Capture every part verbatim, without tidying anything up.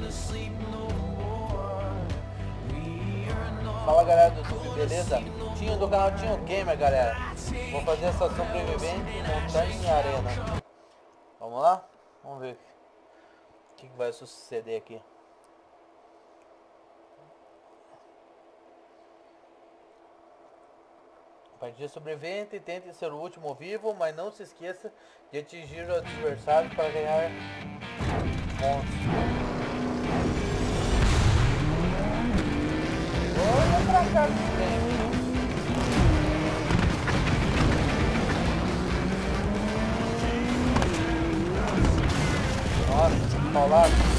Fala galera do YouTube, beleza? Tinha do canal Tinha Gamer, galera. Vou fazer essa sobrevivente montanha e arena. Vamos lá? Vamos ver o que, que vai suceder aqui. Partida sobrevivente, tente ser o último vivo, mas não se esqueça de atingir o adversário para ganhar pontos. Olha pra cá que tem. Nossa, paulado.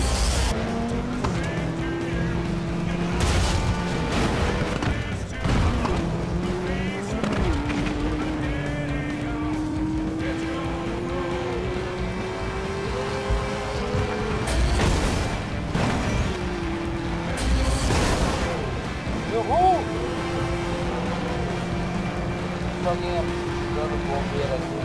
Uhul! Alguém dando bombeiro aqui.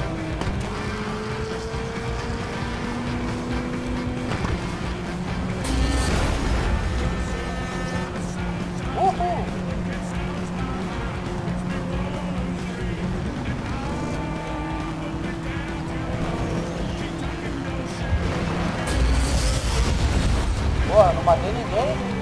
Uhul! Porra, não matei ninguém.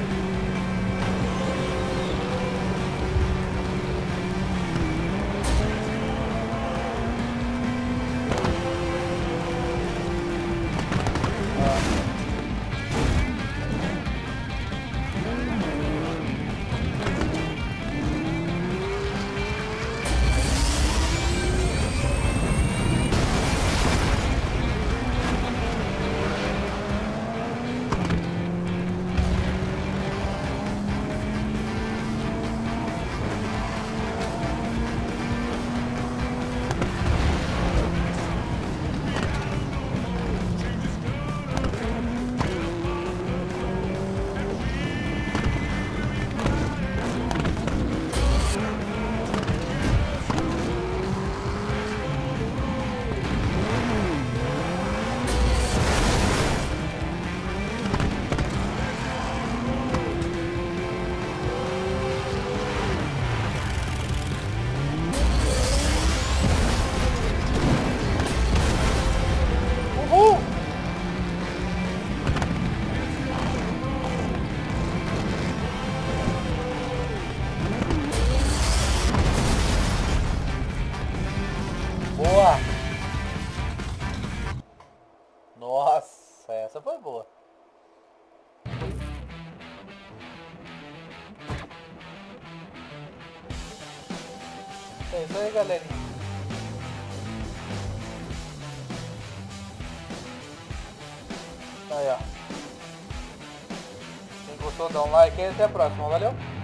Boa! Nossa, essa foi boa. É isso aí, galerinha. Aí, ó. Quem gostou, dá um like e até a próxima. Valeu!